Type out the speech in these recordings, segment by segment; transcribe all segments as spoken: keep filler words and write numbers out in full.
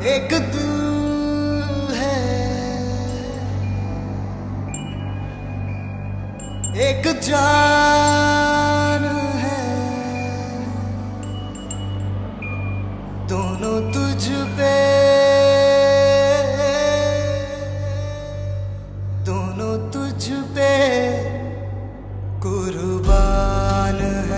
एक तू है, एक जान है, दोनों तुझ पे, दोनों तुझ पे कुर्बान है।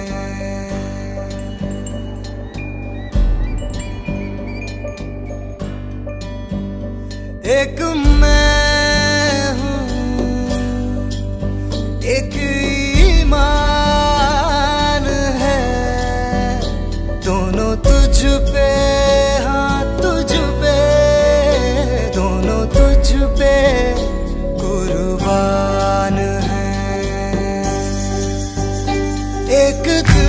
एक मैं हूँ, एक ईमान है, दोनों तुझ पे, हाँ तुझ पे, दोनों तुझ पे कुर्बान है। एक दिल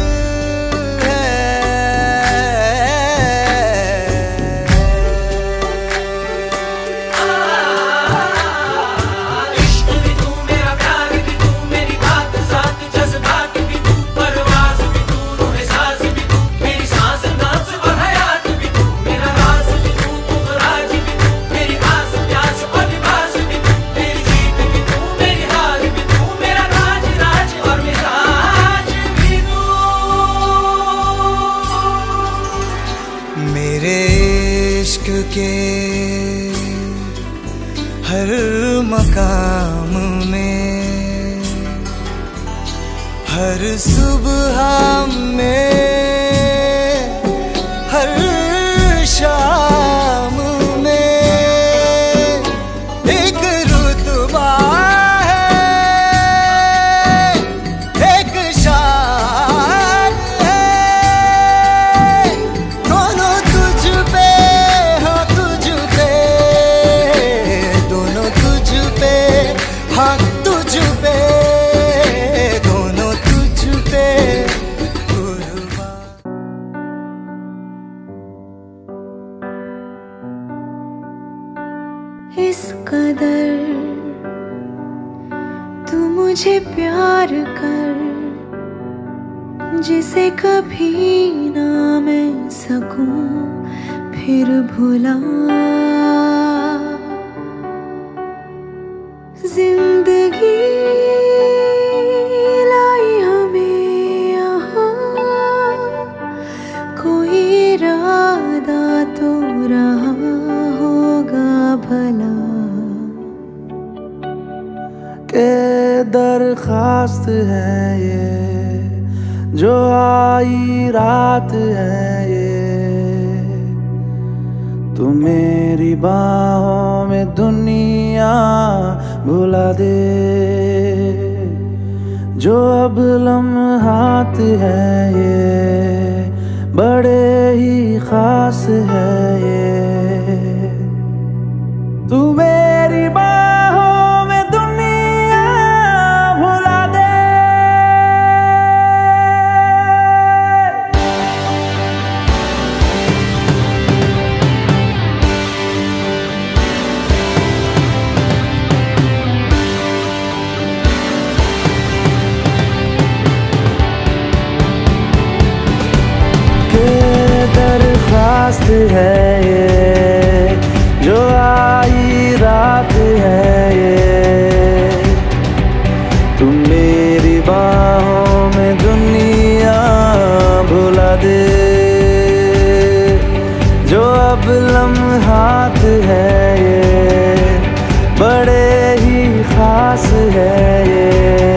मेरे इश्क के हर मकाम में, हर सुबह में, हर शाम में एक रुतबा है, एक शान है, दोनों तुझ पे, हाँ तुझ पे, दोनों तुझ पे, हाँ तुझ पे, दोनों तुझ पे कुर्बान। इस कदर तू मुझे प्यार कर, जिसे कभी ना मैं सकूं फिर भुला। जिंदगी लाई हमें यहाँ, कोई इरादा तो रहा होगा भला। के दरखास्त है ये जो आई रात है ये, तू मेरी बाहों में दुनिया भुला दे। जो अब लम्हात है ये बड़े ही खास है ये, तू मेरी बाहों में दुनिया भुला दे। दरखास्त है ये जो आई रात है ये, तुम मेरी बाहों में दुनिया भुला दे। जो अब लम्हात है ये बड़े ही खास है ये,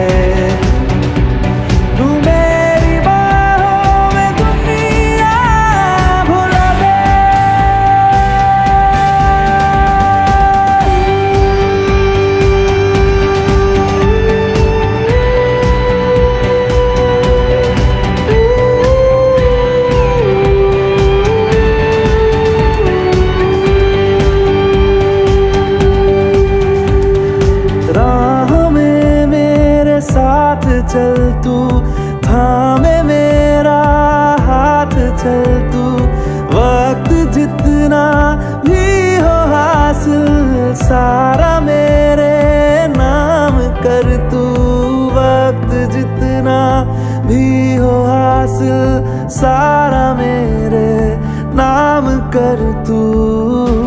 चल तू थामे मेरा हाथ, चल तू वक्त जितना भी हो हासिल सारा मेरे नाम कर तू। वक्त जितना भी हो हासिल सारा मेरे नाम कर तू